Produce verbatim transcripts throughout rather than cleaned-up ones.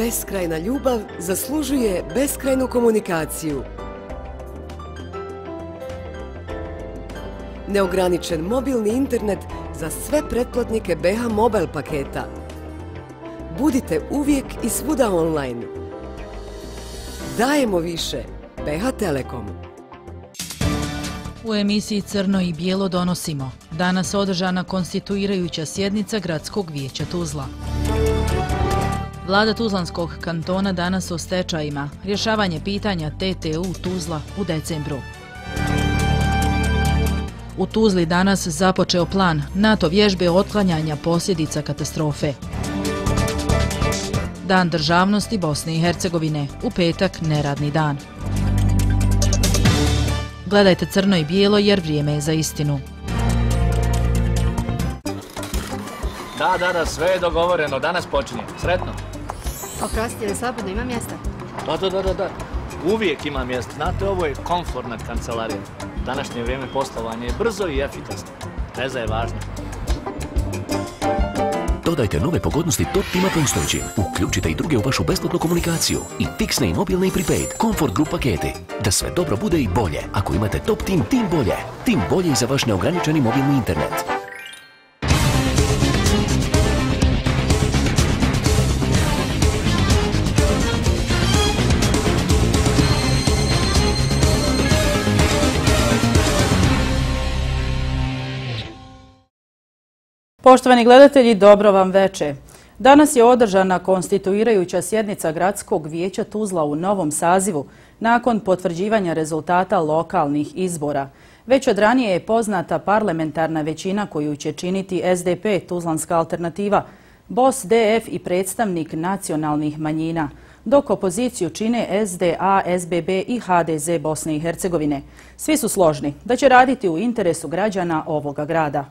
Beskrajna ljubav zaslužuje beskrajnu komunikaciju. Neograničen mobilni internet za sve pretplatnike B H Mobile paketa. Budite uvijek i svuda online. Dajemo više. B H Telekom. U emisiji Crno i bijelo donosimo. Danas održana konstituirajuća sjednica Gradskog vijeća Tuzla. Vlada Tuzlanskog kantona danas o stečajima. Rješavanje pitanja T T U Tuzla u decembru. U Tuzli danas započeo plan NATO vježbe otklanjanja posljedica katastrofe. Dan državnosti Bosne i Hercegovine, u petak neradni dan. Gledajte Crno i bijelo jer vrijeme je za istinu. Da, da, da, sve je dogovoreno, danas počinje. Sretno. Oprostite, li slobodno ima mjesta? Da, da, da, da, da. Uvijek ima mjesta. Znate, ovo je komfortna kancelarija. Današnje vrijeme poslovanja je brzo i efikasno. Veza je važna. Dodajte nove pogodnosti Top Tima postojećim. Uključite i druge u vašu besplatnu komunikaciju. I fiksne i mobilne i prepaid. Comfort Group paketi. Da sve dobro bude i bolje. Ako imate Top Tim, tim bolje. Tim bolje i za vaš neograničeni mobilni internet. Poštovani gledatelji, dobro vam veče. Danas je održana konstituirajuća sjednica Gradskog vijeća Tuzla u novom sazivu nakon potvrđivanja rezultata lokalnih izbora. Već od ranije je poznata parlamentarna većina koju će činiti S D P, Tuzlanska alternativa, B O S, D F i predstavnik nacionalnih manjina, dok opoziciju čine S D A, S B B i H D Z Bosne i Hercegovine. Svi su složni da će raditi u interesu građana ovoga grada.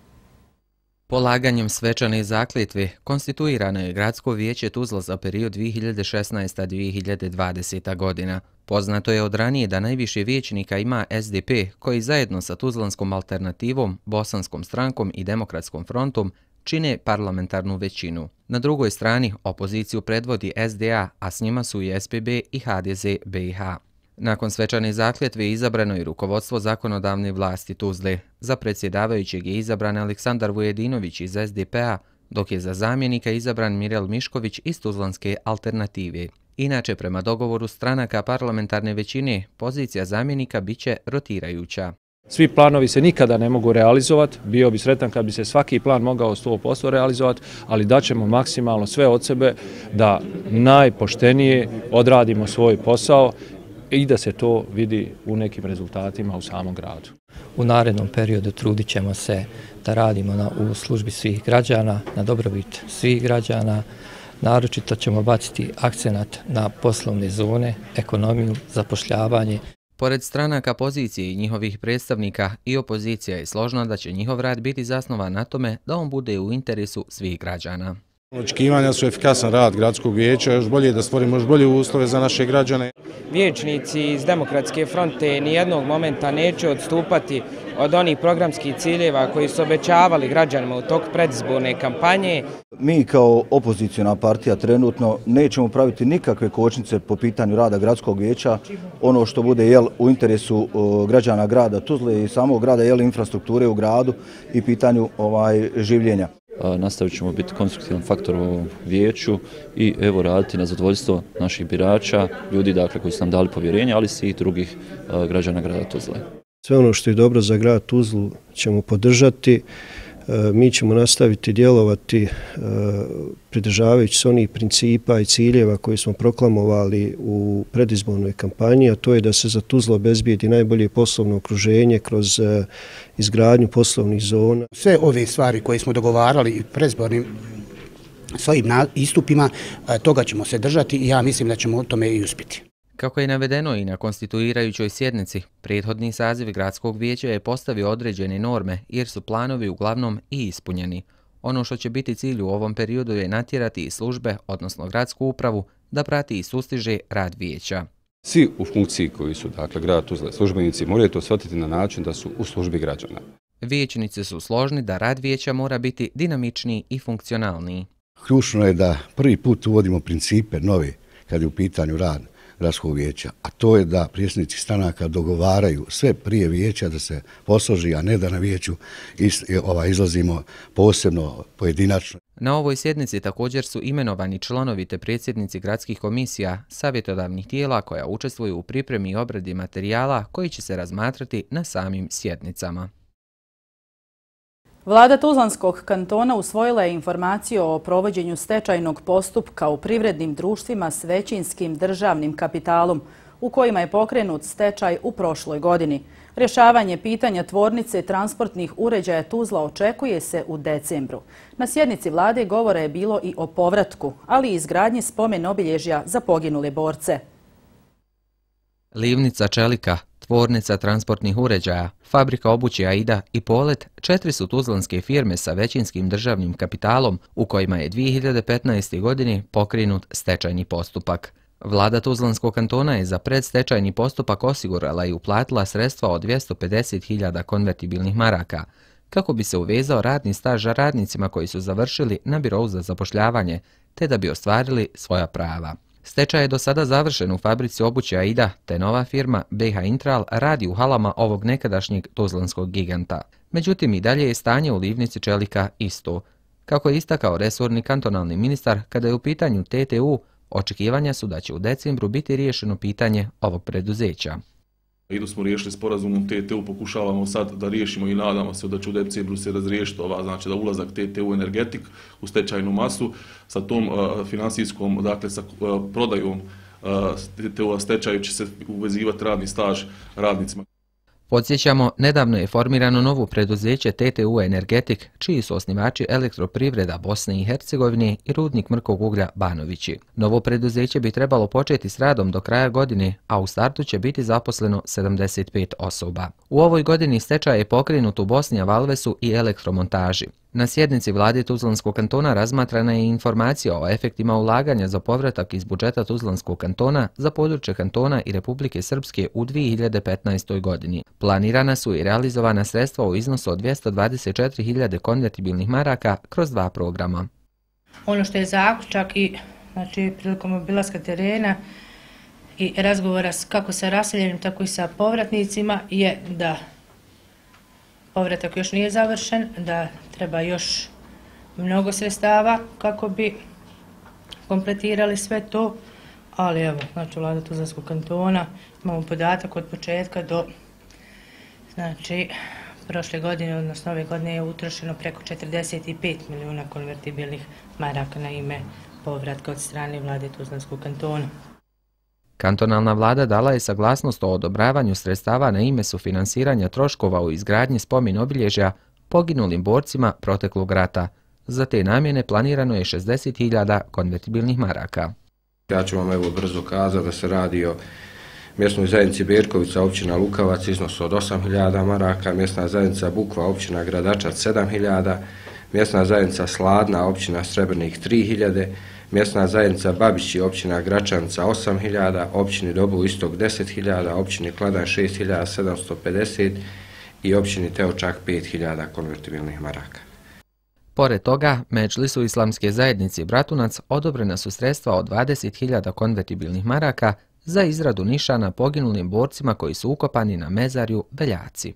Polaganjem svečane zakletve konstituirano je Gradsko vijeće Tuzla za period dvije hiljade šesnaesta do dvije hiljade dvadeseta godina. Poznato je od ranije da najviše vijećnika ima S D P, koji zajedno sa Tuzlanskom alternativom, Bosanskom strankom i Demokratskom frontom čine parlamentarnu većinu. Na drugoj strani opoziciju predvodi S D A, a s njima su i S B B i H D Z B i H. Nakon svečane zakletve izabrano je rukovodstvo zakonodavne vlasti Tuzle. Za predsjedavajućeg je izabran Aleksandar Vujedinović iz S D P-a, dok je za zamjenika izabran Mirel Mišković iz Tuzlanske alternative. Inače, prema dogovoru stranaka parlamentarne većine, pozicija zamjenika biće rotirajuća. Svi planovi se nikada ne mogu realizovati, bio bi sretan kad bi se svaki plan mogao sto posto realizovati, ali daćemo maksimalno sve od sebe da najpoštenije odradimo svoj posao i da se to vidi u nekim rezultatima u samom gradu. U narednom periodu trudit ćemo se da radimo na, u službi svih građana, na dobrobit svih građana. Naročito ćemo baciti akcenat na poslovne zone, ekonomiju, zapošljavanje. Pored stranaka pozicije i njihovih predstavnika, i opozicija je složna da će njihov rad biti zasnovan na tome da on bude u interesu svih građana. Očekivanja su efikasan rad Gradskog vijeća, još bolje da stvorimo još bolje uslove za naše građane. Vijećnici iz Demokratske fronte nijednog momenta neće odstupati od onih programskih ciljeva koji su obećavali građanima u toku predizborne kampanje. Mi kao opozicijona partija trenutno nećemo praviti nikakve kočnice po pitanju rada Gradskog vijeća. Ono što bude jel, u interesu o, građana grada Tuzle i samog grada jel, infrastrukture u gradu i pitanju ovaj, življenja. Nastavit ćemo biti konstruktivan faktor u ovom vijeću i evo raditi na zadovoljstvo naših birača, ljudi dakle koji su nam dali povjerenje, ali i svih drugih građana grada Tuzle. Sve ono što je dobro za grad Tuzlu ćemo podržati. Mi ćemo nastaviti djelovati pridržavajući se onih principa i ciljeva koje smo proklamovali u predizbornoj kampanji, a to je da se za Tuzlu obezbijedi najbolje poslovno okruženje kroz izgradnju poslovnih zona. Sve ove stvari koje smo dogovarali i predizbornim svojim istupima, toga ćemo se držati i ja mislim da ćemo o tome i uspjeti. Kako je navedeno i na konstituirajućoj sjednici, prethodni saziv Gradskog vijeća je postavio određene norme jer su planovi uglavnom i ispunjeni. Ono što će biti cilj u ovom periodu je natjerati i službe, odnosno gradsku upravu, da prati i sustiže rad vijeća. Svi u funkciji koji su, dakle, grad Tuzla službenici moraju to shvatiti na način da su u službi građana. Vijećnici su složni da rad vijeća mora biti dinamičniji i funkcionalniji. Ključno je da prvi put uvodimo principe nove kad je u pitanju rad gradskog vijeća, a to je da predsjednici stranaka dogovaraju sve prije vijeća da se posloži, a ne da na vijeću izlazimo posebno pojedinačno. Na ovoj sjednici također su imenovani članovi te predsjednici gradskih komisija, savjetodavnih tijela koja učestvuju u pripremi i obradi materijala koji će se razmatrati na samim sjednicama. Vlada Tuzlanskog kantona usvojila je informaciju o provođenju stečajnog postupka u privrednim društvima s većinskim državnim kapitalom, u kojima je pokrenut stečaj u prošloj godini. Rješavanje pitanja tvornice transportnih uređaja Tuzla očekuje se u decembru. Na sjednici vlade govora je bilo i o povratku, ali i izgradnji spomen obilježja za poginule borce. Livnica Čelika, tvornica transportnih uređaja, fabrika obuće Aida i Polet četiri su tuzlanske firme sa većinskim državnim kapitalom u kojima je dvije hiljade petnaeste. godine pokrenut stečajni postupak. Vlada Tuzlanskog kantona je za predstečajni postupak osigurala i uplatila sredstva od dvjesto pedeset hiljada konvertibilnih maraka, kako bi se uvezao radni staž radnicima koji su završili na birou za zapošljavanje, te da bi ostvarili svoja prava. Stečaj je do sada završen u fabrici obuće Aida, te nova firma B H Intral radi u halama ovog nekadašnjeg tuzlanskog giganta. Međutim, i dalje je stanje u livnici Čelika isto. Kako je istakao resorni kantonalni ministar, kada je u pitanju T T U, očekivanja su da će u decembru biti riješeno pitanje ovog preduzeća. Idu smo riješili sporazumom T T U, pokušavamo sad da riješimo i nadamo se da će u decembru se razriješiti ova, znači da ulazak T T U Energetik u stečajnu masu sa tom uh, finansijskom, dakle sa uh, prodajom uh, T T U-a stečaju će se uvezivati radni staž radnicima. Podsjećamo, nedavno je formirano novo preduzeće T T U Energetik, čiji su osnivači Elektroprivreda Bosne i Hercegovine i rudnik mrkog uglja Banovići. Novo preduzeće bi trebalo početi s radom do kraja godine, a u startu će biti zaposleno sedamdeset pet osoba. U ovoj godini stečaj je pokrenut u Bosni, Valvesu i elektromontaži. Na sjednici vlade Tuzlanskog kantona razmatrana je informacija o efektima ulaganja za povratak iz budžeta Tuzlanskog kantona za područje kantona i Republike Srpske u dvije hiljade petnaestoj. godini. Planirana su i realizovana sredstva u iznosu od dvjesto dvadeset četiri hiljade konvertibilnih maraka kroz dva programa. Ono što je zaključak i znači, prilikom obilaska terena i razgovora kako sa raseljenim, tako i sa povratnicima je da povratak još nije završen, da treba još mnogo sredstava kako bi kompletirali sve to, ali evo, znači vlada Tuzlanskog kantona, imamo podatak od početka do, znači, prošle godine, odnosno ove godine je utrošeno preko četrdeset pet milijuna konvertibilnih maraka na ime povratka od strane vlade Tuzlanskog kantona. Kantonalna vlada dala je saglasnost o odobravanju sredstava na ime sufinansiranja troškova u izgradnji spomen obilježja poginulim borcima proteklog rata. Za te namjene planirano je šezdeset hiljada konvertibilnih maraka. Ja ću vam evo brzo kazati da se radi o mjesnoj zajednici Berkovica, općina Lukavac, iznos od osam hiljada maraka, mjesna zajednica Bukva, općina Gradačac, sedam hiljada, mjesna zajednica Sladna, općina Srebrnik, tri hiljade, mjesna zajednica Babići, općina Gračanca, osam hiljada, općini Dobu Istok, deset hiljada, općini Kladan, šest hiljada sedamsto pedeset i općini Teočak, pet hiljada konvertibilnih maraka. Pored toga, Medžlisu islamske zajednice Bratunac odobrena su sredstva od dvadeset hiljada konvertibilnih maraka za izradu nišana poginulim borcima koji su ukopani na mezarju Beljaci.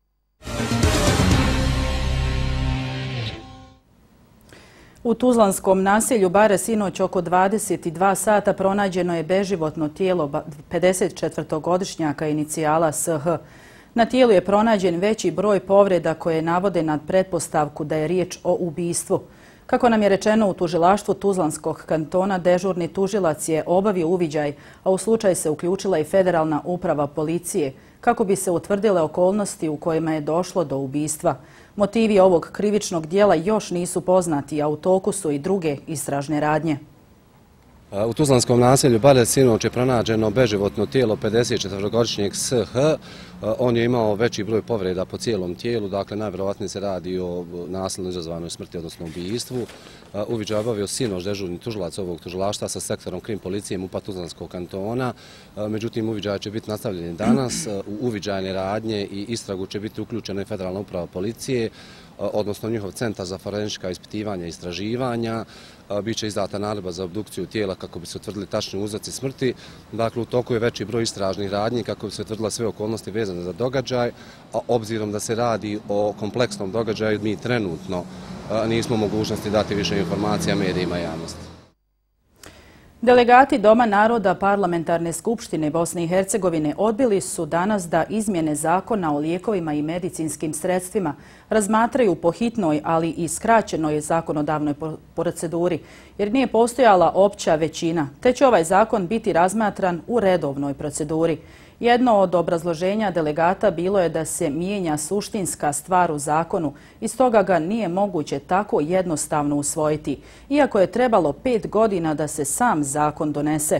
U tuzlanskom naselju Bare sinoć oko dvadeset dva sata pronađeno je beživotno tijelo pedesetčetvorogodišnjaka inicijala S H. Na tijelu je pronađen veći broj povreda koje navode nad pretpostavku da je riječ o ubistvu. Kako nam je rečeno u tužilaštvu Tuzlanskog kantona, dežurni tužilac je obavio uviđaj, a u slučaj se uključila i Federalna uprava policije, kako bi se utvrdile okolnosti u kojima je došlo do ubistva. Motivi ovog krivičnog dijela još nisu poznati, a u toku su i druge istražne radnje. U tuzlanskom naselju Bare sinoć je pronađeno beživotno tijelo pedesetčetvorogodišnjeg S H. On je imao veći broj povreda po cijelom tijelu, dakle najvjerovatnije se radi o nasilno izazvanoj smrti, odnosno ubijstvu. Uviđaj je obavio sinoć dežurni tužilac ovog tužilaštva sa sektorom krim policije MUP-a Tuzlanskog kantona. Međutim, uviđaj će biti nastavljeni danas. U uviđajne radnje i istragu će biti uključena i Federalna uprava policije, odnosno njihov centar za forenzička ispitivanja i istraživanja. Biće izdata naredba za obdukciju tijela kako bi se utvrdili tačni uzroci smrti. Dakle, u toku je veći broj istražnih radnji kako bi se utvrdila sve okolnosti vezane za događaj, a obzirom da se radi o kompleksnom događaju, mi trenutno nismo mogućnosti dati više informacija medijima i javnosti. Delegati Doma naroda Parlamentarne skupštine Bosne i Hercegovine odbili su danas da izmjene zakona o lijekovima i medicinskim sredstvima razmatraju po hitnoj, ali i skraćenoj zakonodavnoj proceduri, jer nije postojala opća većina, te će ovaj zakon biti razmatran u redovnoj proceduri. Jedno od obrazloženja delegata bilo je da se mijenja suštinska stvar u zakonu i stoga ga nije moguće tako jednostavno usvojiti, iako je trebalo pet godina da se sam zakon donese.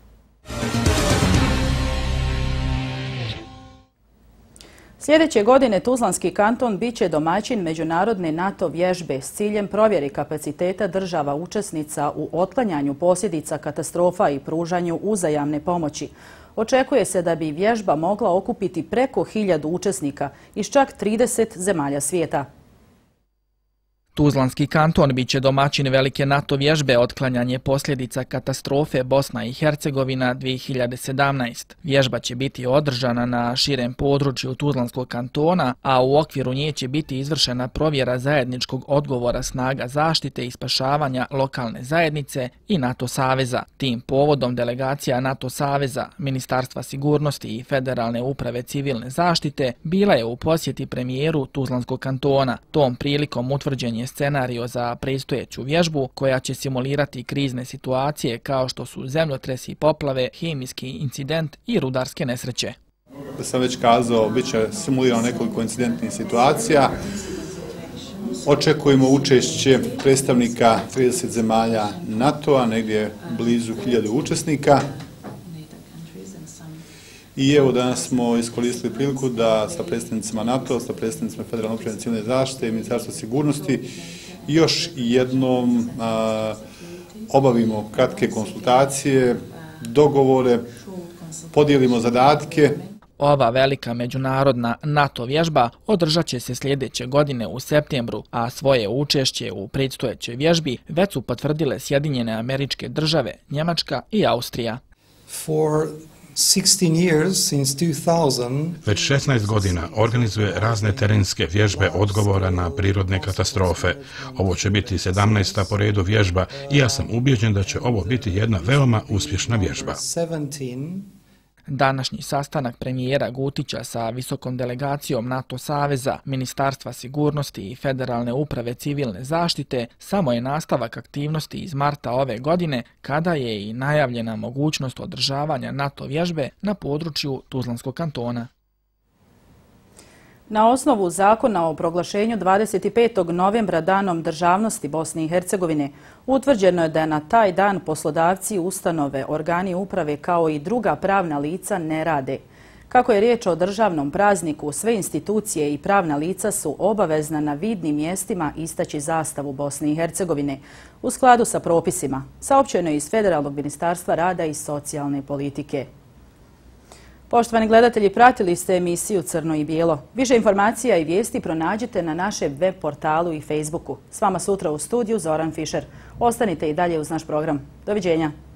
Sljedeće godine Tuzlanski kanton biće domaćin međunarodne NATO vježbe s ciljem provjeri kapaciteta država učesnica u otklanjanju posljedica katastrofa i pružanju uzajamne pomoći. Očekuje se da bi vježba mogla okupiti preko hiljadu učesnika iz čak trideset zemalja svijeta. Tuzlanski kanton biće domaćin velike NATO vježbe otklanjanje posljedica katastrofe Bosna i Hercegovina dvije hiljade sedamnaeste. Vježba će biti održana na širem području Tuzlanskog kantona, a u okviru nje će biti izvršena provjera zajedničkog odgovora snaga zaštite i spašavanja lokalne zajednice i NATO saveza. Tim povodom delegacija NATO saveza, Ministarstva sigurnosti i Federalne uprave civilne zaštite bila je u posjeti premijeru Tuzlanskog kantona. Tom prilikom utvrđen je scenario za predstojeću vježbu koja će simulirati krizne situacije kao što su zemljotresi i poplave, hemijski incident i rudarske nesreće. Da sam već kazao, bit će simulirano nekoliko incidentnih situacija. Očekujemo učešće predstavnika trideset zemalja NATO-a, negdje blizu hiljadu učesnika. I evo danas smo iskoristili priliku da sa predstavnicima NATO, sa predstavnicima Federalne uprave civilne zaštite i Ministarstva sigurnosti još jednom a, obavimo kratke konsultacije, dogovore, podijelimo zadatke. Ova velika međunarodna NATO vježba održat će se sljedeće godine u septembru, a svoje učešće u predstojećoj vježbi već su potvrdile Sjedinjene Američke Države, Njemačka i Austrija. For Već šesnaest godina organizuje razne terenske vježbe odgovora na prirodne katastrofe. Ovo će biti sedamnaesta po redu vježba i ja sam ubijeđen da će ovo biti jedna veoma uspješna vježba. Današnji sastanak premijera Gutića sa visokom delegacijom NATO saveza, Ministarstva sigurnosti i Federalne uprave civilne zaštite samo je nastavak aktivnosti iz marta ove godine, kada je i najavljena mogućnost održavanja NATO vježbe na području Tuzlanskog kantona. Na osnovu zakona o proglašenju dvadeset petog novembra danom državnosti Bosne i Hercegovine utvrđeno je da na taj dan poslodavci, ustanove, organi uprave kao i druga pravna lica ne rade. Kako je riječ o državnom prazniku, sve institucije i pravna lica su obavezna na vidnim mjestima istaći zastavu Bosne i Hercegovine u skladu sa propisima, saopćeno je iz Federalnog ministarstva rada i socijalne politike. Poštovani gledatelji, pratili ste emisiju Crno i bijelo. Više informacija i vijesti pronađite na našem web portalu i Facebooku. S vama sutra u studiju Zoran Fišer. Ostanite i dalje uz naš program. Doviđenja.